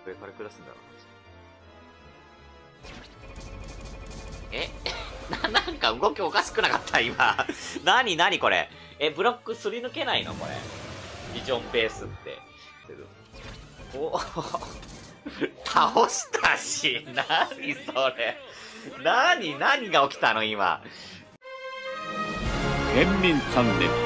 上から下すんだろうな。なんか動きおかしくなかった今。なにこれ。ブロックすり抜けないのこれ。ビジョンベースって。お倒したし。なにそれ。何が起きたの今。 県民チャンネル。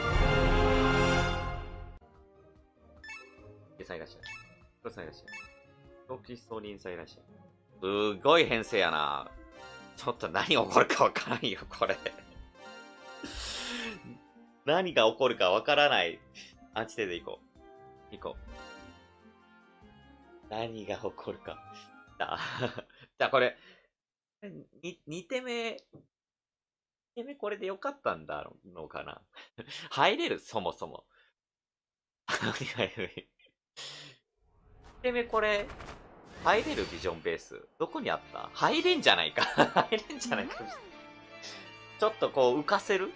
さんいらっしゃい。黒さんいらっしゃい。ロキストリンさんいらっしゃい。すごい編成やな。ちょっと何起こるかわからんよ、これ。何が起こるかわからない。アンチテーゼ行こう。何が起こるか。じゃあこれ、2手目これでよかったんだのかな。入れるそもそも。2手目これ、入れるビジョンベース。どこにあった？入れんじゃないか。入れんじゃないか。ちょっとこう浮かせる？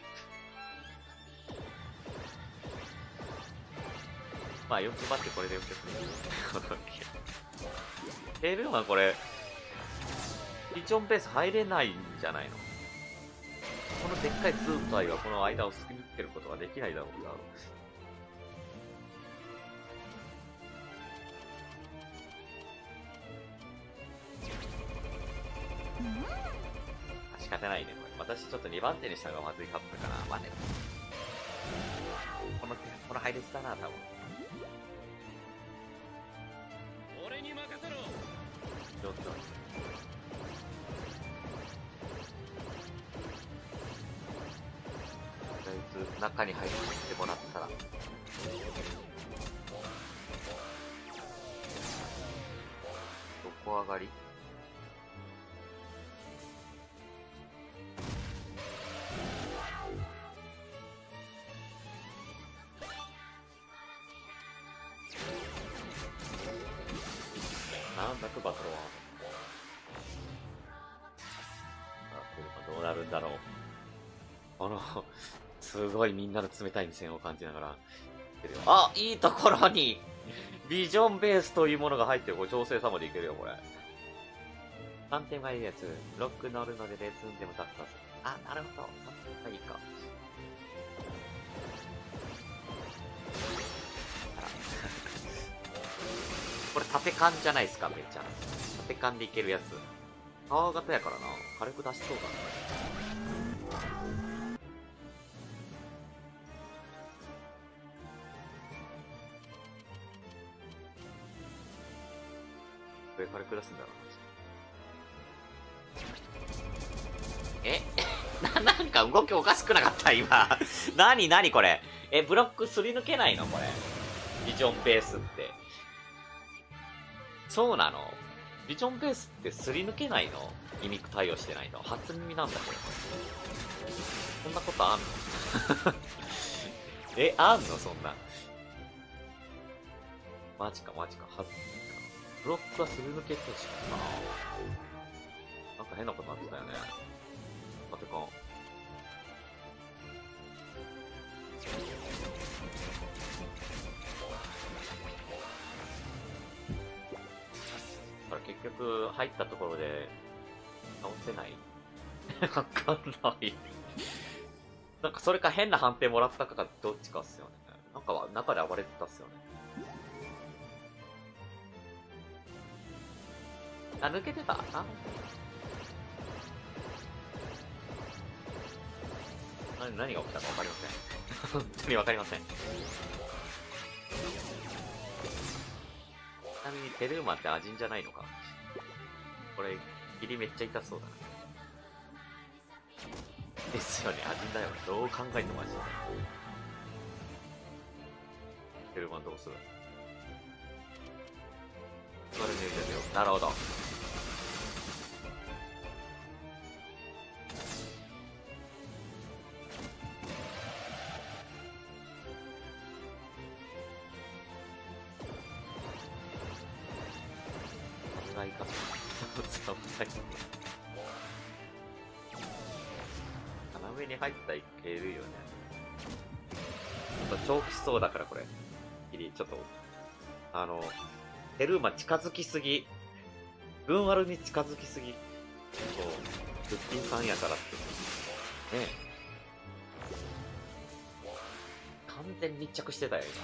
まあ、欲張ってこれでよくヘルマンこれ、ビジョンベース入れないんじゃないの？このでっかい図体はこの間をすき抜けることができないだろうな。仕方ないね、これ。私ちょっと2番手にしたのがまずいかったかな。まあね。この配列だな、多分。 俺に任せろ。 ちょっと。とりあえず、中に入ってもらったら。横上がり？なんだかバトルは。どうなるんだろう。すごいみんなの冷たい目線を感じながら。あ、いいところに、ビジョンベースというものが入ってる。これ調整差までいけるよ、これ。3点がいいやつ。ロック乗るのでレーツンでもタッカーする。あ、なるほど。3点がいいか。これ縦缶じゃないですか、めっちゃ。縦缶でいけるやつ。パワー型やからな。火力出しそうだな。上火力出すんだろうな。なんか動きおかしくなかった今。何これ。ブロックすり抜けないのこれ。ビジョンベースって。そうなの？ビジョンベースってすり抜けないの？ギミック対応してないの？初耳なんだけど。そんなことあんの？あんのそんな。マジか。ブロックはすり抜けてほしかったな。なんか変なことなってたよね。待てかん。結局、入ったところで、倒せないわかんない。なんかそれか変な判定もらったかどっちかっすよね。なんか中で暴れてたっすよね。あ、抜けてた？あ、何が起きたかわかりません。本当にわかりません。ちなみにテルーマってアジンじゃないのか？これ、霧めっちゃ痛そうだな。ですよね、アジンだよね。どう考えてもアジンだよ。テルーマどうする？それで言うよ。なるほど。侍か。侍。斜めに入ったらいけるよね。ちょっと長期しそうだからこれ。ギリ、ちょっと、 テルーマ近づきすぎ。軍悪に近づきすぎ。そう。ルッピンさんやからって。ねえ。完全密着してたよ、今。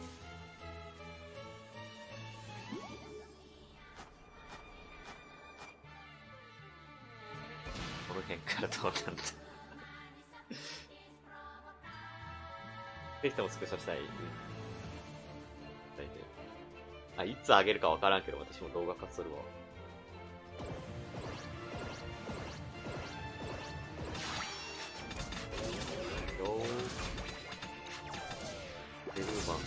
この辺からどうなんだ。ぜひともスクショしたい。あ、いつ上げるかわからんけど、私も動画化するわ。よー。デルーマン。オッケー。めっ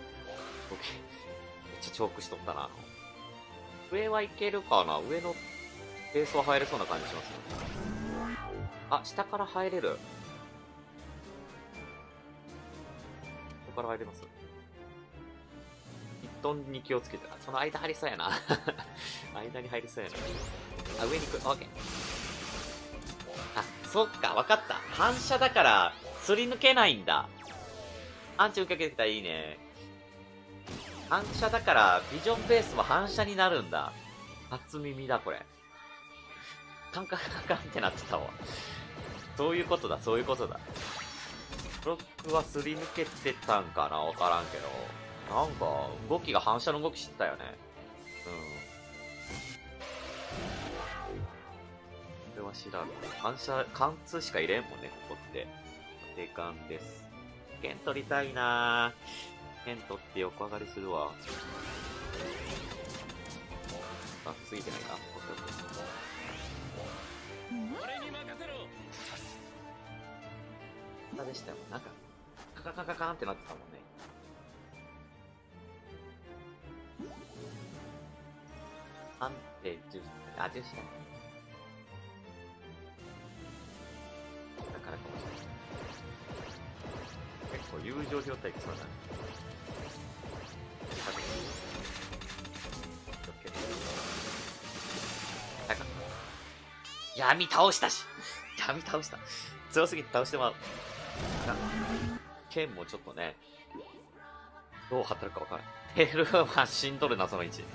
ちゃチョークしとったな。上はいけるかな？上のベースは入れそうな感じしますね。あ、下から入れる。下から入れます。1トンに気をつけて。その間入りそうやな。間に入りそうやな。あ、上に行く。オッケー。あ、そっか、わかった。反射だから、すり抜けないんだ。アンチ受けてきたらいいね。反射だから、ビジョンベースも反射になるんだ。初耳だ、これ。カンカンカンカンってなってたわ。そういうことだ、そういうことだ。ブロックはすり抜けてたんかな？わからんけど。なんか、動きが反射の動きしてたよね。これは知らん。反射、貫通しか入れんもんね、ここって。定感です。剣取りたいなぁ。剣取って横上がりするわ。あ、ついてないな。 俺に任せろ。 下でしたよ。なんか、カカカカカーンってなってたもんね。安定重視。あ、重視だ。だからかもしれない。結構友情状態きそうだね。闇倒したし闇倒した。強すぎて倒してまう。剣もちょっとね、どう働くかわからん。テールは死んどるな、その位置。す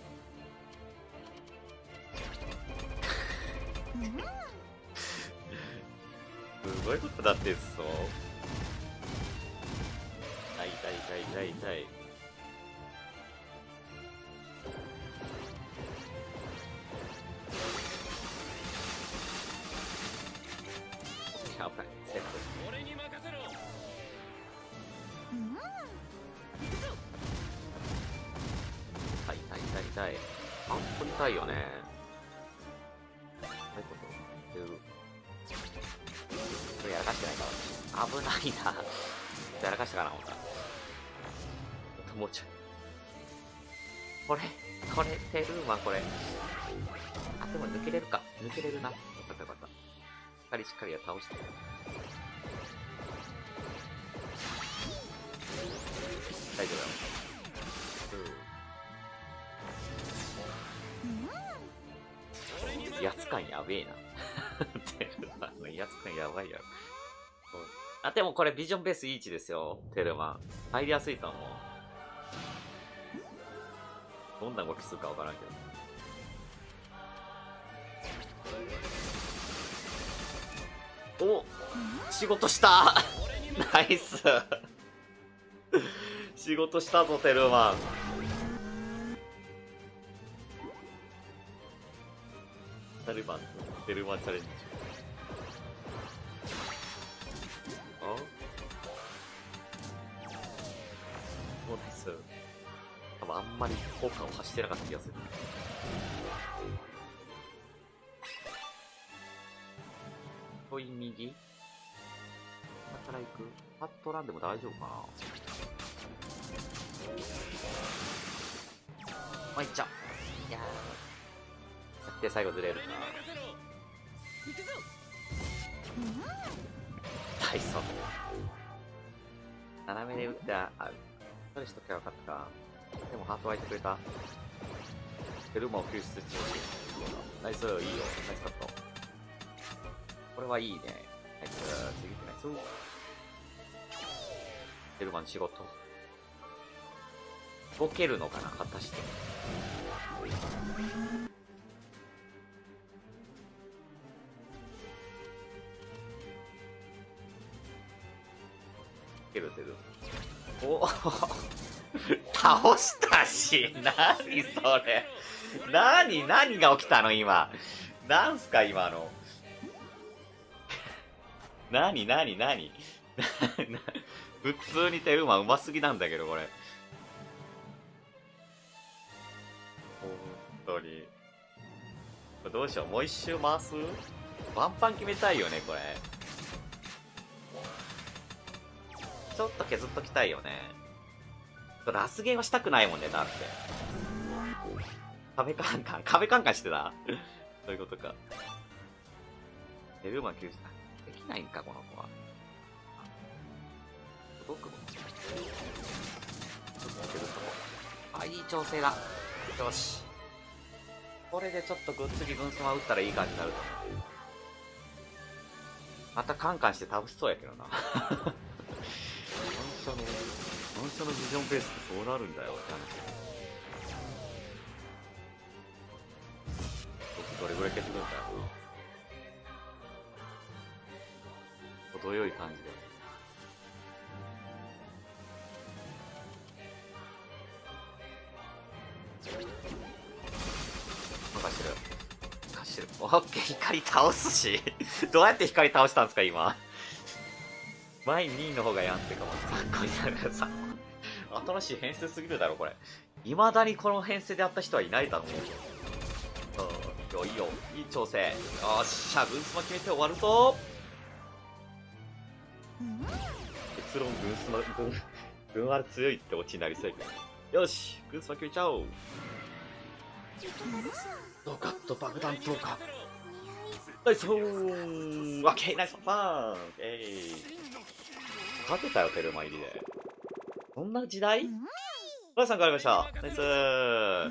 ごいことだってそう。痛い痛い痛い痛い痛い。危ない。セット。 俺に任せろ。 痛い痛い痛い痛い。本当に痛いよね。うまいこと。これやらかしてないか。危ないな。やらかしたかな、思った。もうちょい。これ、テルーマンこれ。あ、でも抜けれるか。抜けれるな。よかったよかった。しっかり倒して。大丈夫だよ。威圧感やべえな。テルマンの威圧感やばいやろ。あ、でもこれビジョンベースいい位置ですよ。テルマン。入りやすいと思う。どんな動きするかわからんけど。お、仕事したナイス仕事したぞ、テルマン。テルマンチャレンジ。あ、そうです。多分あんまり効果を発してなかった気がする。ちょい右下から行くパットランでも大丈夫かな。まあ、いっちゃう。いやー。で、最後ずれるか。大層。斜めで打ってある。それしときゃよかったか。でもハート湧いてくれた。テルマを救出してほしい。ナイス、いいよ。ナイスカット。これはいいね。ナイス、次ってナイス。テルマン仕事。 動けるのかな、果たして。けるけど。お倒したし、何それ。何が起きたの今。なんすか今の。何普通にテルマうますぎなんだけど、これ。本当に。どうしよう、もう一周回す？ワンパン決めたいよね、これ。ちょっと削っときたいよね。ラスゲーはしたくないもんね、だって。壁カンカンしてたそういうことか。テルマ救出、できないんか、この子は。届くもん。ちょっと削るとこ。あ、いい調整だ。よし。これでちょっと次分数は打ったらいい感じになると思う。またカンカンして倒しそうやけどな。反射のビジョンベースってそうなるんだよって話。どれぐらい消してくるんだよ。程よい感じで。走る。オッケー、光倒すし。どうやって光倒したんですか、今。前2位の方がやんってかも。参考になるからさ。新しい編成すぎるだろ、これ。未だにこの編成でやった人はいないだろう。いいよ。いい調整。よっしゃ、軍スマ決めて終わるぞ。結論、軍あれ強いってオチになりそうやけど。よし、軍スマ決めちゃおう。ドカッと爆弾投下。ナイスホーン。オッケー、ナイスファン。勝てたよ、テルマ入りで。そんな時代？お母さん変わりました。ナイスー。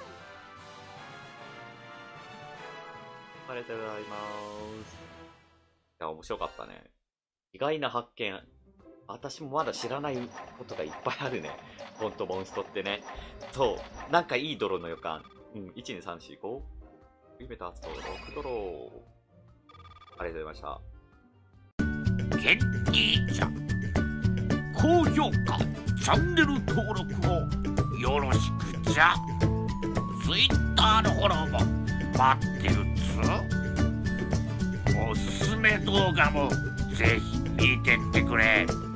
ありがとうございます。いや、面白かったね。意外な発見。私もまだ知らないことがいっぱいあるね。ほんと、モンストってね。そう。なんかいい泥の予感。うん、1、2、3、4、5。夢と初と6ドロー。ありがとうございました。 ケンティーちゃん。高評価、チャンネル登録をよろしくじゃ。Twitter のフォローも待ってるっつ。おすすめ動画もぜひ見てってくれ。